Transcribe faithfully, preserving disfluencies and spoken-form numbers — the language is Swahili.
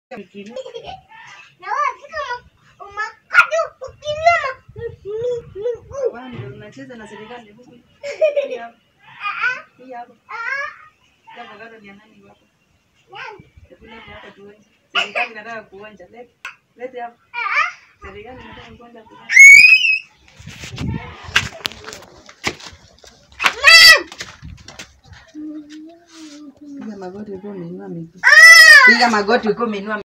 Mikini. Unacheza na serikali huku. Hii hapa. Hii hapa. Jambo gani ni nani hapa? Nani? Kuna hapa tuone. Serikali inataka kuonja. Lete. Lete hapa. Serikali inataka kuonja kwa. Piga magoti uko umeinua miguu. Piga magoti uko umeinua